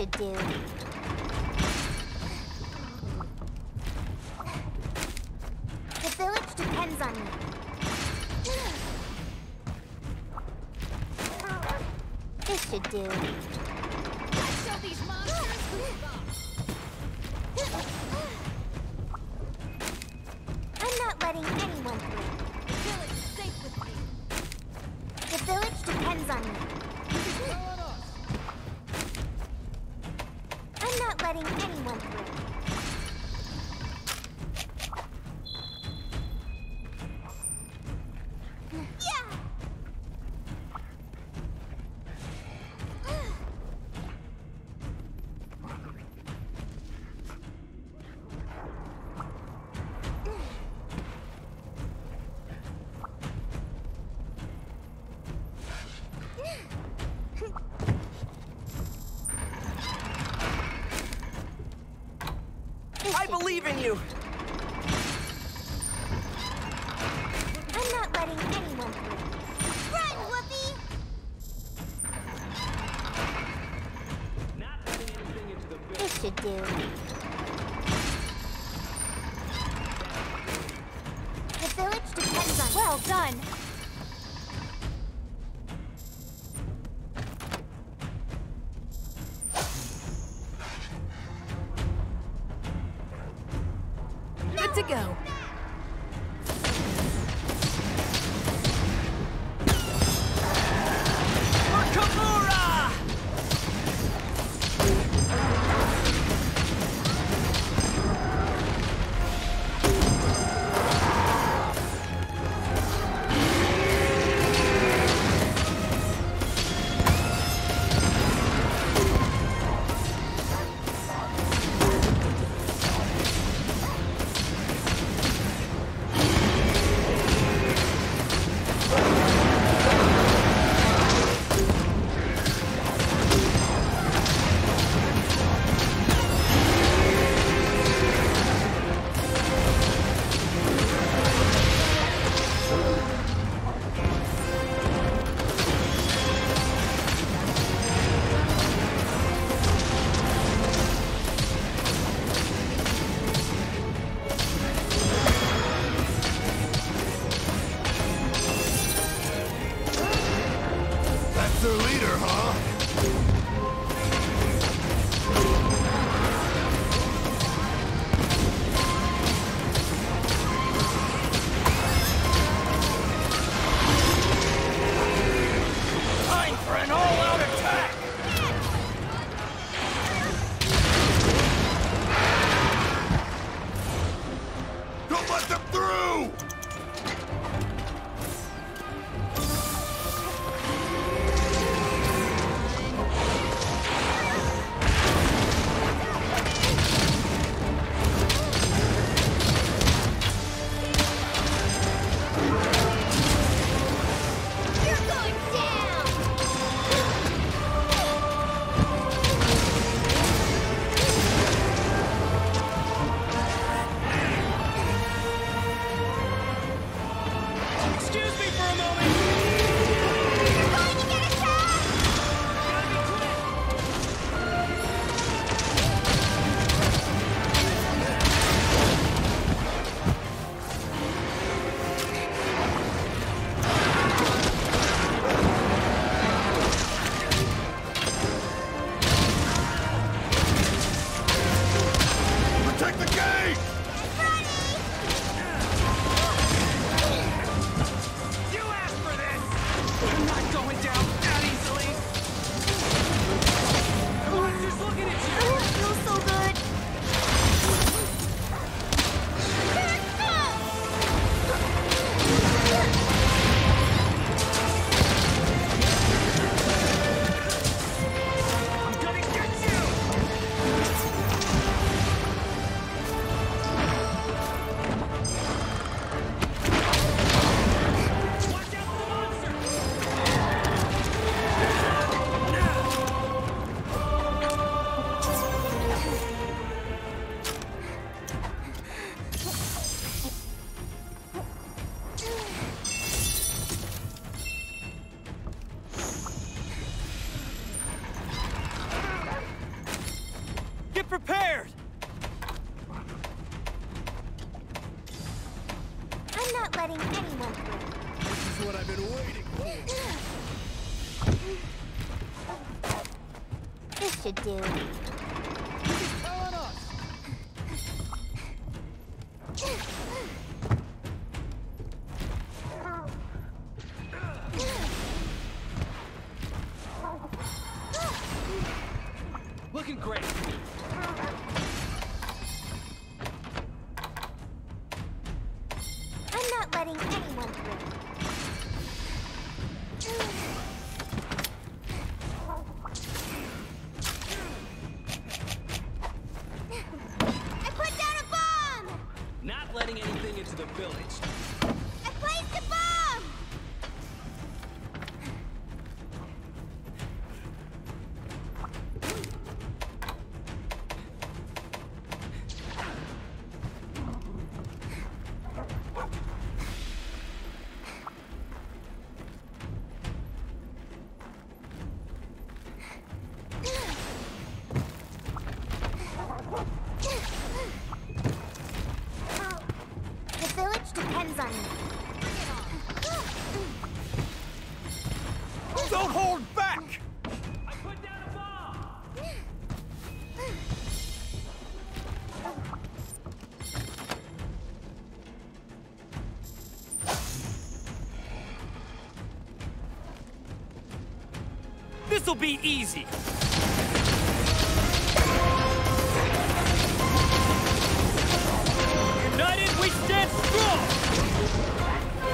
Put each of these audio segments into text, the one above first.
should do. The village depends on me. This should do. Let's show these monsters who's boss. I'm not letting anyone through. The village is safe with me. The village depends on me. I'm not letting anyone through. Yeah! I believe in you! I'm not letting anyone through. Run, Whoopi! Not letting anything into the village. This should do. The village depends on. Well done. Good to go. Nakamura! letting anyone through. This is what I've been waiting for. This should do. Who's telling us? Looking great. I'm not letting anyone through. I put down a bomb! Not letting anything into the village. I placed a bomb! The village depends on me. Don't hold back! I put down a bomb! This'll be easy. United, we stand strong!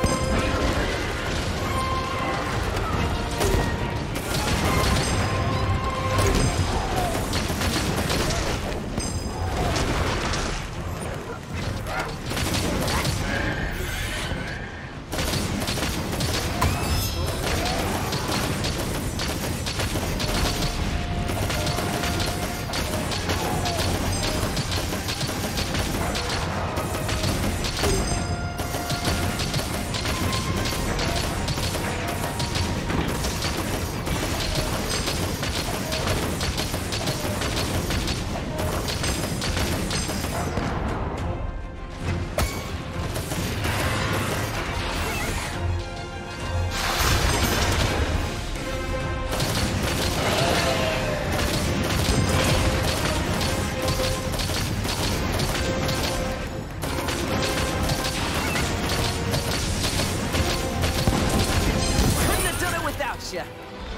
Couldn't have done it without you.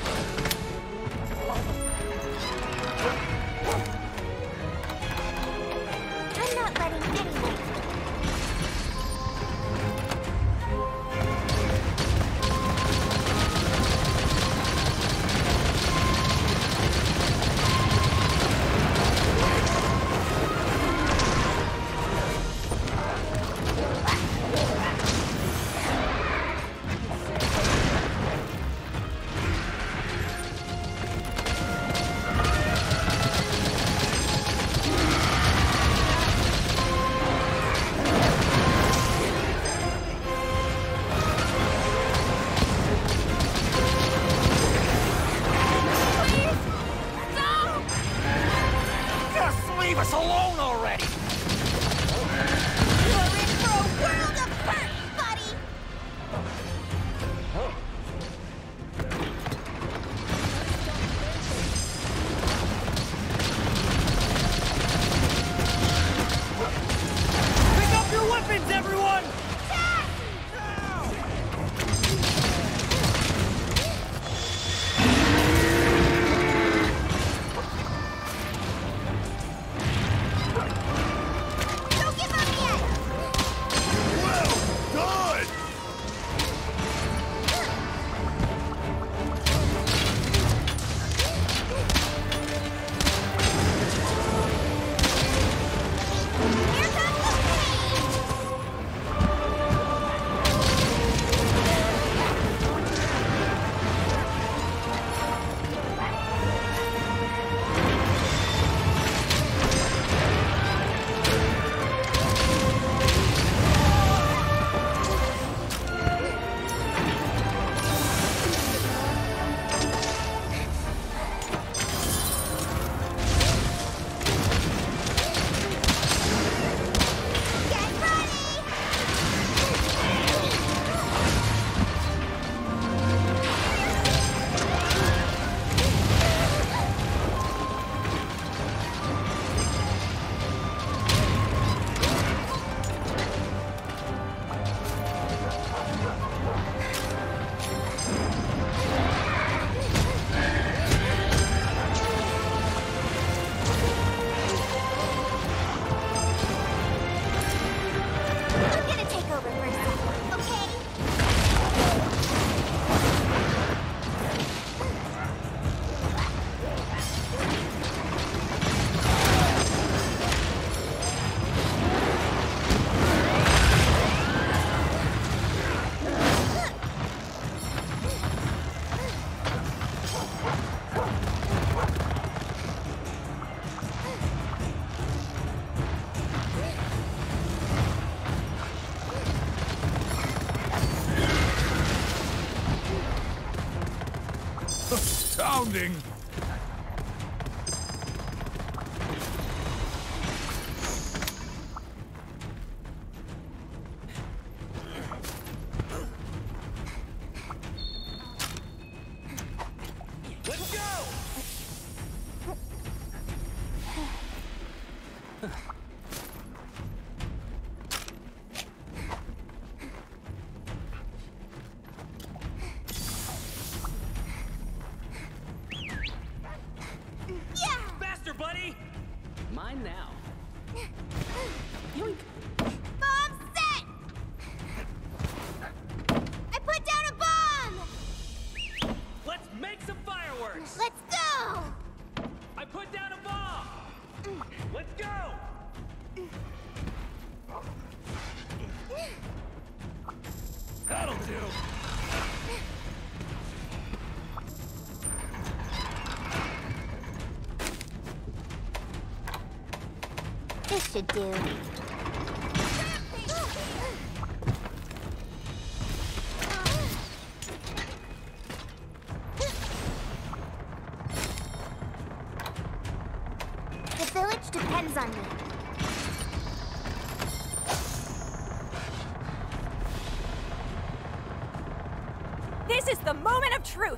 I'm not letting anyone through. Just leave us alone already! You're in for a world of hurt, buddy! Pick up your weapons, everyone! Don't give up yet! ending. Let's go! Yeah! Faster, buddy! Mine now. Bomb set! I put down a bomb! Let's make some fireworks! Let's go! I put down a bomb! Let's go! That'll do. This should do. The village depends on me. This is the moment of truth!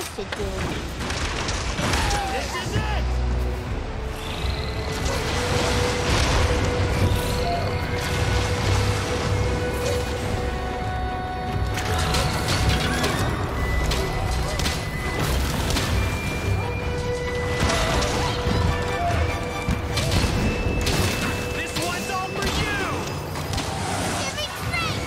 This should do. This is it! This one's all for you! Give me strength!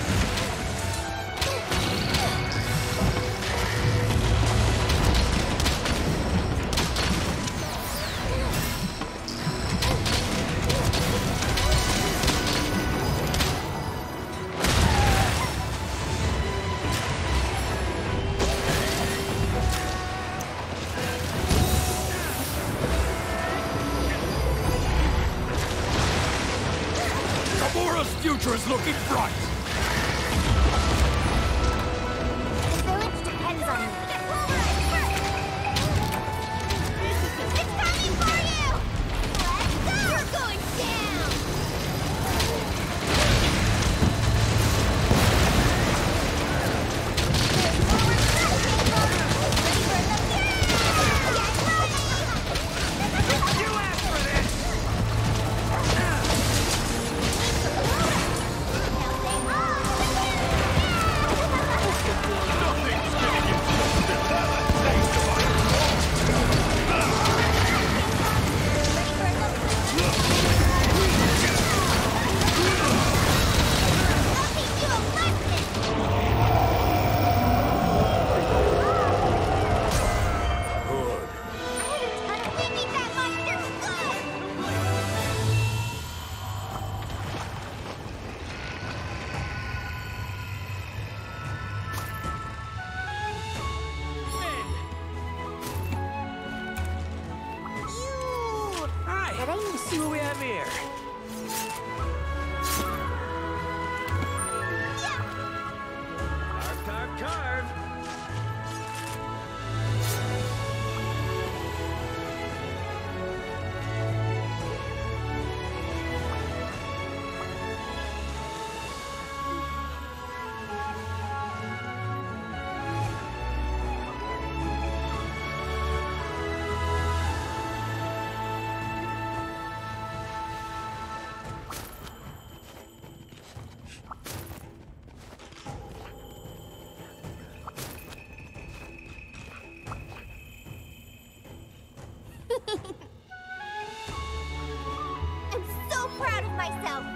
Gamorra's future is looking bright! The village depends on me. Get pulverized first! It's coming for you! Let's go! You're going down! You asked for this! Nothing's giving you the valid taste of our hood. Hi! But I need Let's see what we have here. Carve, carve, carve! I'm so proud of myself!